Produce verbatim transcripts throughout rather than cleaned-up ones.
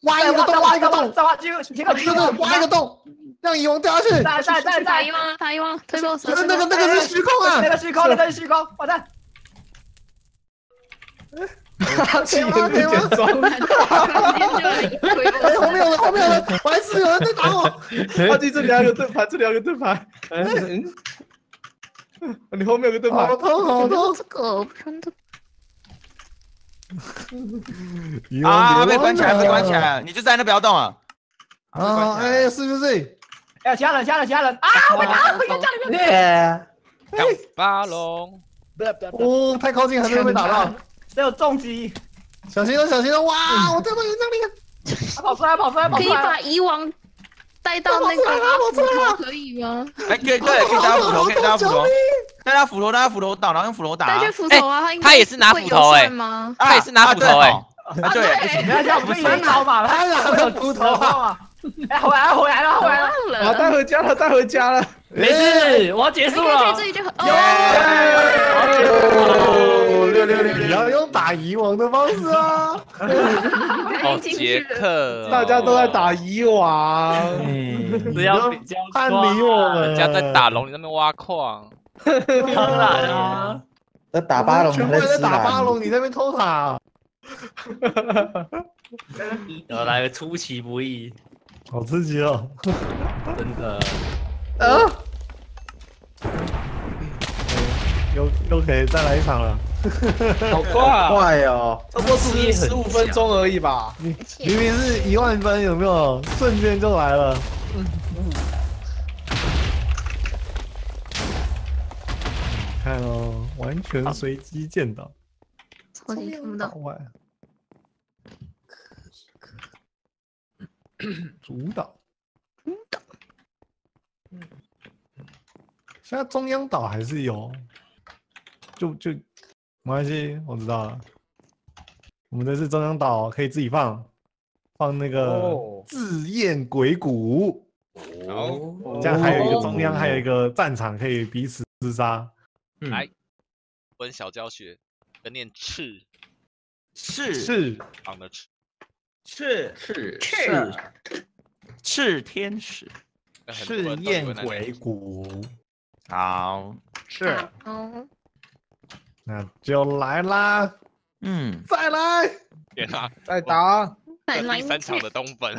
挖一个洞，挖一个洞， 再挖，继续，停个对对，挖一个洞，让蚁王掉下去。 再再再打再， 遗忘了，打遗忘了，推 boss。 那个那个是虚空啊， 那个虚空，那个虚空，完蛋！ 可以吗？可以吗？哎，后面有人，后面有人，白痴，有人在打我。 阿弟，这里还有个盾牌，这里还有个盾牌。嗯，你后面有个盾牌。 好痛，好痛！ 这个真的。 啊！被关起来，被关起来，你就在那不要动啊！ 啊，哎，是不是？ 哎，其他人，其他人，其他人啊！我打，我在家里面。 耶！ 小巴龙， 哦，太靠近还是会被打到。 只有重击， 小心了，小心了！哇，我掉到岩浆里。 他跑出来，跑出来，跑可以出来！ 把遗王带到那个斧头，可以吗？ 哎，可以，对，可以打斧头，可以打斧头，带他斧头，带他斧头倒，然后用斧头打。 带去斧头啊！ 他也是拿斧头哎，他也是拿斧头哎。 啊，对，不行， 不要叫我们一人刀嘛，他拿个斧头嘛。哎，回来了，回来了，回来了！ 啊，带回家了，带回家了。 没事，我要结束了。 这里就哦，六六六，你要用打蚁王的方式啊！ 哦，杰克， 大家都在打蚁王， 不要比较叛离我们， 人家在打龙，你那边挖矿。 当然啊， 在打巴龙， 全部在打巴龙，你在那边偷塔。 我来个出其不意， 好刺激哦！ 真的。 啊！又又可以再来一场了， 好快， 快哦！ 差不多十十五分钟而已吧。 你明明是一万分，有没有？瞬间就来了。嗯嗯。看哦，完全随机见到， 超级看不到。 主导，主导。现在中央岛还是有，就就没关系，我知道了。我们这次中央岛可以自己放，放那个自焰鬼谷， 哦， 这样还有一个中央，还有一个战场可以彼此厮杀。 来，温小教学，要念赤， 赤赤旁的赤， 赤是赤赤天使， 赤焰鬼谷。 好， 是，哦，那就来啦， 嗯， 再来， 天啊， 再打， 第三场的冬粉，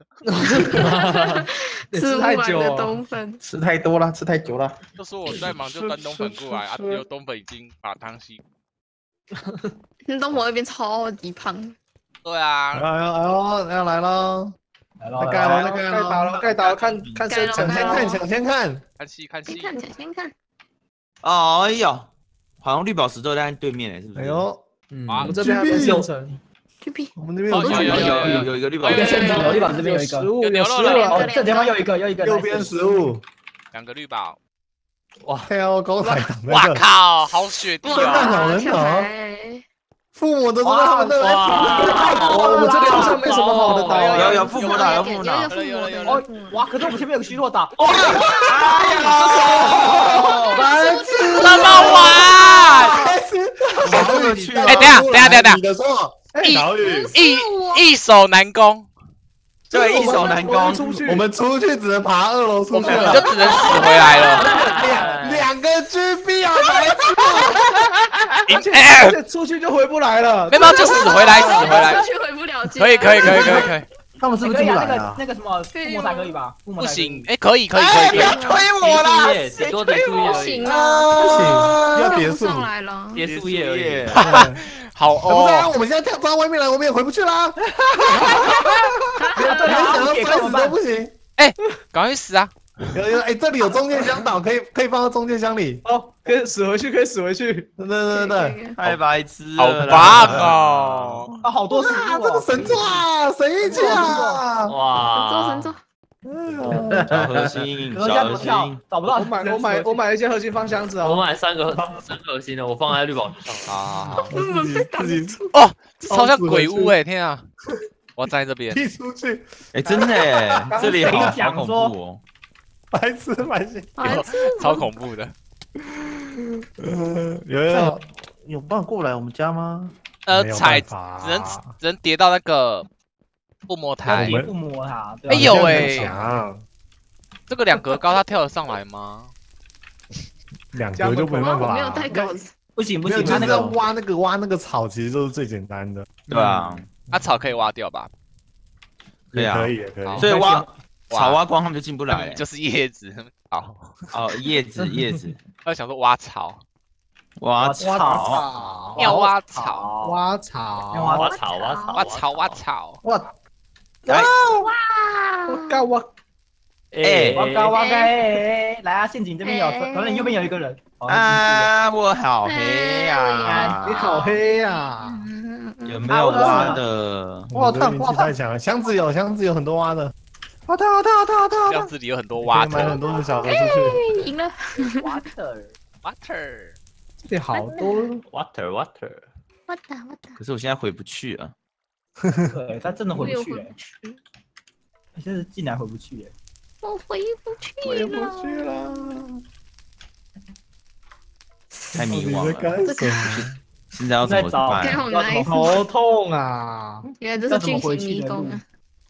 吃太久了，冬粉吃太多了，吃太久了。 就说我在忙，就端冬粉过来啊，结果冬粉已经把汤吸。 冬粉那边超级胖。 对啊， 哎呦哎呦，要来喽！ 来了，盖了，盖打了，盖打了，看看谁抢先看，抢先看， 看戏看戏， 看抢先看。 哎呦，好像绿宝石都在对面哎，是不是？ 哎呦， 嗯，我们这边还没修成。 G P， 我们这边有有有有有有一个绿宝石， 有绿宝这边有一个， 食物有食物了， 哦，这地方又一个，又一个， 右边食物， 两个绿宝。 哇 ，K O 高台挡在这， 哇靠，好雪地圣诞老哦！ 人岛，父母的都是他们的， 我们这边好像没什么好的岛， 有有父母岛，有父母岛， 有有有哦，哇，可是我们前面有个虚弱岛， 哦，哎呀， 白痴， 怎么玩？ 白痴，我终于去了， 哎，等下等下等下， 你的错，小雨， 易易守难攻。 对，一手难攻， 我们出去只能爬二楼出去了， 就只能死回来了。 两两个 G B 啊， 而且而且出去就回不来了， 没有就死回来，死回来。 出去回不了家。 可以可以可以可以可以。 他们是不是进不来啊？ 那个什么附魔台可以吧？ 不行，哎，可以可以可以可以。 推我啦， 顶多结束页而已。 不行啊， 不行，要结束上来了。 结束页而已。 好不是啊， 哦， 我们现在跳到外面来，我们也回不去啦。 对啊， 想要摔死都不行。 哎，赶快去死啊！ 有有，哎，这里有中间箱岛，可以可以放到中间箱里。 哦，可以死回去，可以死回去。 对对对对， 太白痴好了， 棒哦！ 啊，好多食啊， 物这个神作啊，神运气啊！ 哇， 神作小核心， 可是小核不跳心，， 找不到。 我买我买我买了一些核心放箱子我啊， 买三个三个核心的，我放在绿宝石上。 啊， 我自己自己哦，超像鬼屋哎！天啊，我站在这边。 踢出去， 哎，真的哎，这里好好恐怖哦。 白痴白痴。 超恐怖的。 有有有办法过来我们家吗？ 呃， 没有踩办法只能只能叠到那个附魔要台我，们附魔它。 哎有哎强， 这个两格高，他跳得上来吗？ 两格就没办法。 哇我没有带稿子， 不行不没有， 行， 就是要它那个挖那个挖那个草，其实都是最简单的。 对啊， 那草可以挖掉吧？ 对啊也可以，也可以。 好所以挖挖草挖光，他们就进不来。 就是叶子草。 哦，叶子叶子， 他想说挖草， 挖草草， 要挖草， 挖草， 要挖挖草挖草挖草，挖草。 哇哎我靠我哎挖高挖高，哎，来啊！陷阱这边有，可能右边有一个人。 啊，我好黑呀！ 你好黑呀！ 嗯， 有没有挖的？ 哇，这运气太强了！箱子有，箱子有很多挖的， 好烫好烫好烫好烫！ 箱子里有很多挖可以买很特多的小盒出去。 赢了， water， water。 这里好多 water water， 我打我打， 可是我现在回不去了。 对，他真的回我又不去哎， 回不去， 真是进来回不去哎。 我回不去了， 回不去了。 太迷惘了， 你在干什么？ 现在要怎么办？ 该好要怎么 nice， 头痛啊！ 原来这是巨型迷宫啊！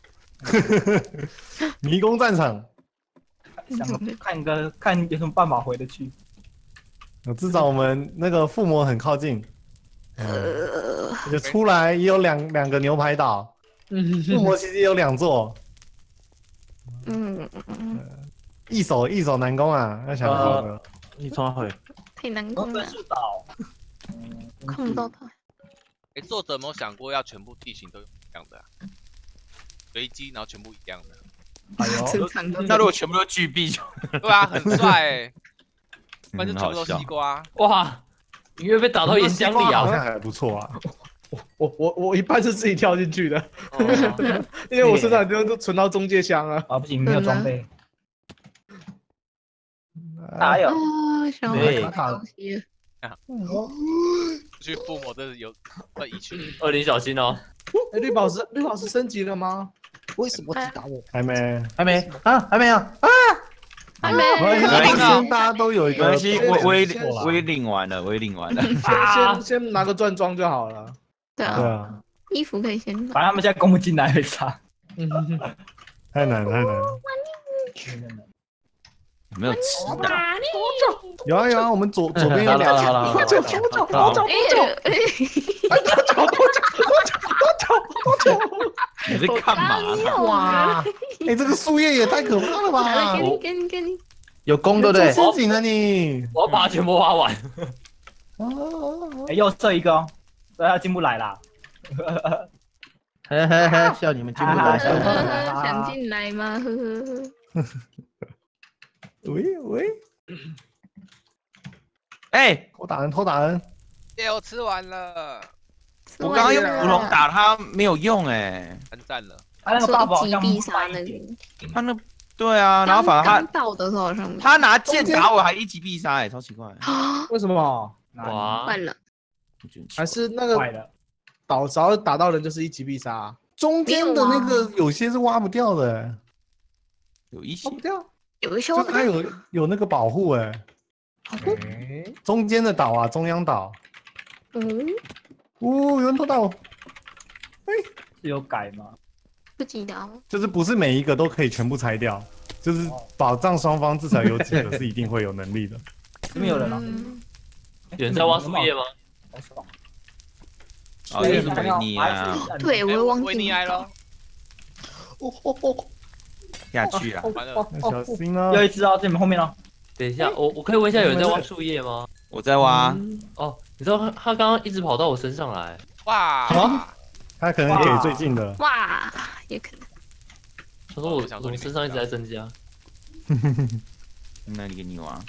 迷宫战场， 想看个看有什么办法回得去。 至少我们那个附魔很靠近。呃，就出来也有两两个牛排岛，附魔其实也有两座， 嗯嗯， 易守易守难攻啊，要想好了。 你冲回。 太难攻了分，数岛， 看不到他。 哎，作者有没有想过要全部地形都一样的啊？随机，然后全部一样的， 哎呦， 正常的， 那如果全部都巨币就对啊，很帅哎。不然就很全部都好笑西瓜。 哇，你会被打到岩浆里啊！ 好像还不错啊。 我我我一半是自己跳进去的， 哦因为我身上都都存到中介箱了。 啊不行，没有装备。哪有？ 哦，想对玩东西， 去附魔真是有要移去。 二零小心哦。 哎，绿宝石绿宝石升级了吗？为什么只打我？ 还没， 还没啊，还没有啊， 还没， 没关系， 没放心大家都有一个。 没关系，我我也先我也领完了，我也领完了。 先先先拿个钻装就好了。 对啊， 对啊， 衣服可以先反正他们现在攻不进来，没差。 太难太难了。 有没有吃的？ 有啊有啊，我们左左边有好了两好了好了， 我脚我脚我脚哎哎， 我脚我脚我脚我脚你在干嘛啦？ 哇，哎，这个树叶也太可怕了吧！ 来给你给你给你， 有功对不对？ 做陷阱了你。 我要把它全部挖完。 哎，又射一个哦，所以他进不来啦。 嘿嘿嘿，笑你们进不来，笑你们进不来。 想进来吗？呵呵呵。 喂喂， 哎， 偷打人偷打人， 耶，我吃完了， 我刚刚用普龙打他没有用哎， 完蛋了。 他那个 buff 好击像必杀那慢一点。 个， 他那对啊，然后反而刚他到的时候好像他拿剑打我还一击必杀哎，超奇怪。 啊， 为什么？ 哇， 换了， 还是那个坏了， 岛只要打到人就是一击必杀， 中间的那个有些是挖不掉的， 有一些挖不掉。 有一些我就它有有那个保护哎。 哎， 中间的岛啊，中央岛， 嗯， 哦，有人偷到， 是有改吗？ 不知道， 就是不是每一个都可以全部拆掉，就是保障双方至少有几个是一定会有能力的。 这边有人啊， 嗯有人在挖树叶吗？ 好爽。 哦，这是维尼啊， 对，我会忘维记那个尼来了， 哦哦哦， 下去啊！ 完了， 要小心啊！ 又一只哦，在你们后面哦。 等一下，我我可以问一下，有人在挖树叶吗？ 我在挖， 哦，你知道他他刚刚一直跑到我身上来， 哇！ 他可能给最近的， 哇，也可能， 他说我我身上一直在增加。 那你给你挖。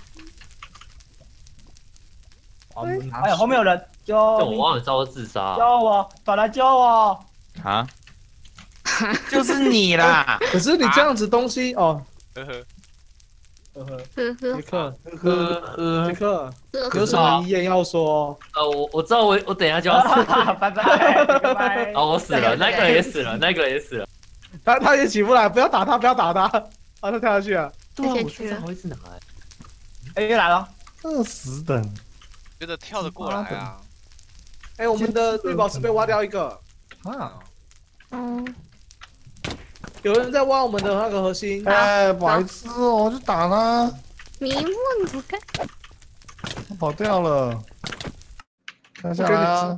哎呀，后面有人，救但我命！ 忘了招自杀救。我，快来救我！ 啊，就是你啦！ 可是你这样子东西哦， 呵呵， 呵呵， 杰呵呵克呵呵杰，克， 呵有什么遗言要说？ 呃，我我知道我我等一下就要死， 拜拜，拜拜。 啊，我死了，那个人也死了，那个人也死了。 他他也起不来，不要打他，不要打他，啊，他跳下去了。 对啊， 下去了我身上还会一直拿来。 哎，又来了， 二十等， 觉得跳得过来啊！ 哎，我们的绿宝石被挖掉一个， 啊， 嗯， 有人在挖我们的那个核心。 哎，白痴哦，我去打他， 你问不该。 他跑掉了。下下来啊！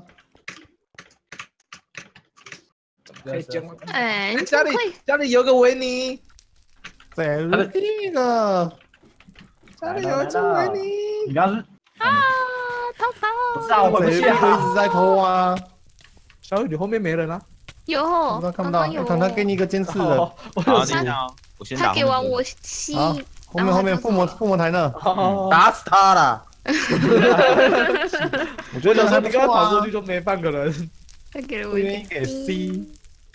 可以讲吗？ 哎，你家里快家里有个维尼， 在那个家里有一只维尼。 你刚是啊，逃跑！ 不是啊，我回不谁去啊。 一直在抠啊？ 小雨，你后面没人啊？ 有， 我都看不到。 刚刚有团团给你一个监视人。 哦，我好， 有等一下哦，我先打。 他给完我吸， 好，后面后面附魔附魔台呢？ 哦， 打死他了！ 我觉我想说得还不错你刚刚跑过啊去。都没半个人。 他给了我不愿意给一个 C。 吸。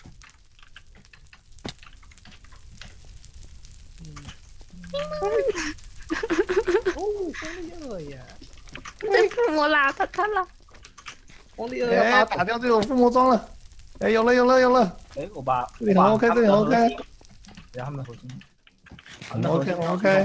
哦，红利二呀， 在附魔啦，他他啦。 红利二哎， 要打掉这种附魔装了。哎，有了有了有了， 哎，我把这里很 OK，这里很 OK， 然后他们的核心。 很 OK 很 OK。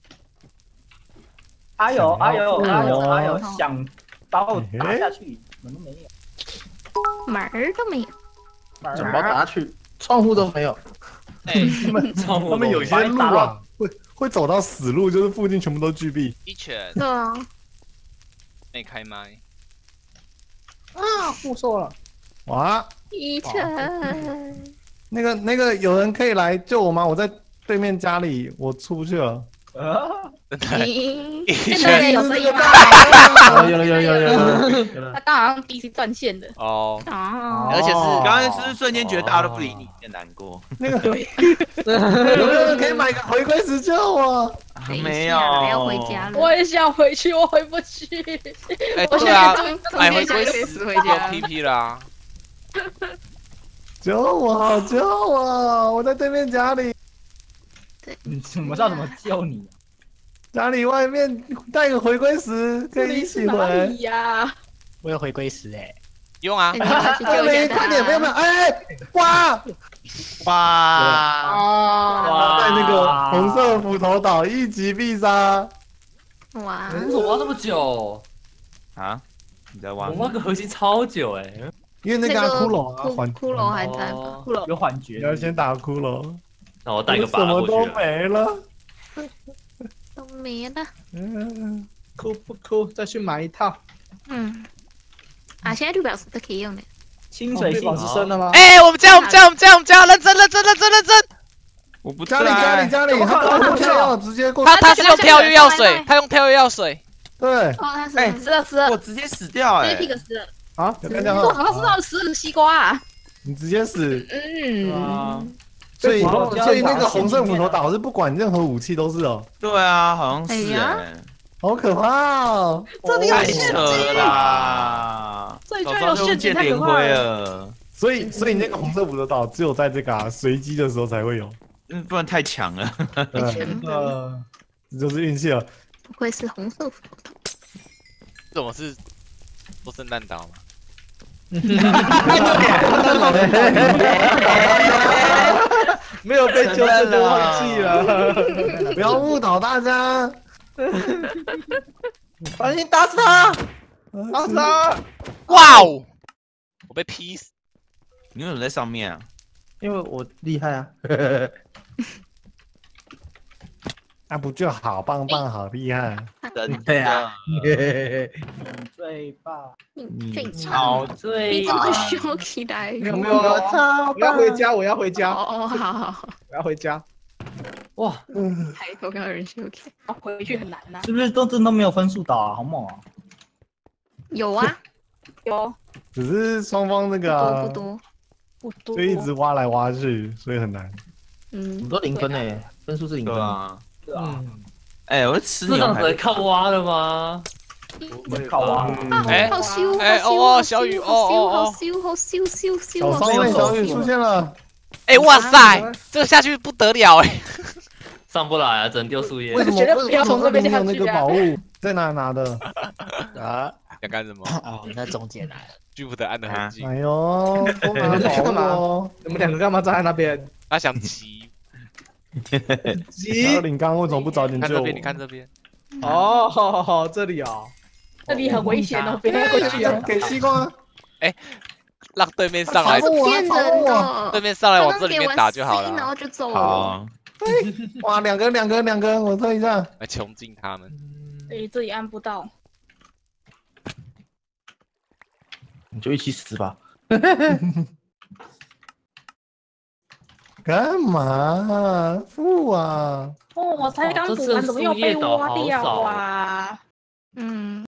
阿友阿友阿友阿友哦想把我打下去，门都没有， 门儿都没有。 门怎么打去？窗户都没有。 哎， 他们他们有些路啊，会会走到死路，就是附近全部都巨壁。 一拳对啊， 没开麦， 啊，护受了。 哇， 一晨， 那个那个有人可以来救我吗？我在对面家里，我出不去了。 你一现在拳有声音吗？ 有了有了有了有了有了。 他刚好像 D C 断线的哦， 啊， 而且是刚刚是不是瞬间觉得大家都不理你，有点难过。 那个有没有人可以买个回归石救我？ 等一下没有， 要回家了。 我也想回去，我回不去。 哎， 我现对啊在，终买回归终于死回家有 P P 啦。 救我救我！我在对面家里， 你怎么知道怎么救你？ 家里外面带个回归石，可以一起哪回。 里呀？ 我有回归石哎， 用啊， 哎你快去救一下他快点，没有没有，哎，哇！ 哇， 哦， 在那个红色斧头岛一击必杀。 哇， 为什么挖这么久？ 啊，你在挖我？挖个核心超久哎。 因为那个啊骷髅啊， 骷环骷髅还在吗？ 哦有幻觉你。要先打骷髅， 那我带个我什么都靶过去了。 没了。 都没了。 嗯， 哭不哭？再去买一套。 嗯，啊，现在就表示都可以用的。 清水性保持生了吗？ 哎，我们家，我们家，我们家，我们家，认真，认真，认真，认真。 我不家里家里家里，他刚不要直接过去。 他他是用跳跃药水，他用跳跃药水。 对， 哦，他是哎死了死了我，直接死掉哎！ ，Pig 死了， 啊，有看见我吗？ 好像吃到了十二个西瓜啊。 你直接死， 嗯， 所以对所以那个红色斧头岛是不管任何武器都是哦， 对啊，好像是哎呀哎， 好可怕哦！ 这里有太陷扯了阱， 啦！ 这里居早上就然有陷阱， 见连太可怕灰了。 了， 所以所以那个红色斧头岛只有在这个啊随机的时候才会有， 嗯，不然太强了。 对， 呃， 这就是运气了。 不愧是红色斧头岛。 这种是做圣诞岛吗？ 没有被救这就忘记了。 不要误导大家。 赶紧打死他！ 打死他！ 哇哦，我被劈死。 你为什么在上面啊？ 因为我厉害啊！ 那不就好棒棒，好厉害！ 真对啊， 最棒， 你最强， 好最你怎么修起来？ 有没有？我要回家，我要回哦家， 哦，好好好， 我要回家。 哇！ 抬头看到人修起来。 要回去很难呐。 是不是都真都没有分数岛啊？好猛啊！ 有啊， 有只是双方那个啊不多不多， 就一直挖来挖去，所以很难。 我嗯们，都零分诶，分数是零分。 对啊， 对啊， 嗯， 哎，我在吃这样牛排子靠挖的吗？ 靠啊！ 哎好羞， 哎好羞， 哦好小雨哦羞好羞， 哦好羞，好羞，羞羞， 小好骚妹小羞雨出现了， 哎，哇塞，这个下去不得了哎！ 上不来啊，只能丢树叶为。什么绝对不要为什么从这边你有下去啊那个宝物在哪拿的？ 啊想干什么？ 哦，那中间来了， 拒不得按的痕迹。 哎呦，多拿宝物哦！ 你们两个干嘛站在那边？ 他想骑， 还急有林刚为什么不早点救我？ 看这边，你看这边。 哦，好好这里哦。 这里很危险哦，不要过去哦。 给西瓜。 让对面上来， 是骗人的。 对面上来往这里面打就好然后了。 就走了。 好啊， 哇，两个两个两个，我测一下。 来穷尽他们。 哎，这里按不到。 你就一起死吧。 干嘛负啊？ 哦，我才刚补完，怎么又被挖掉啊？嗯。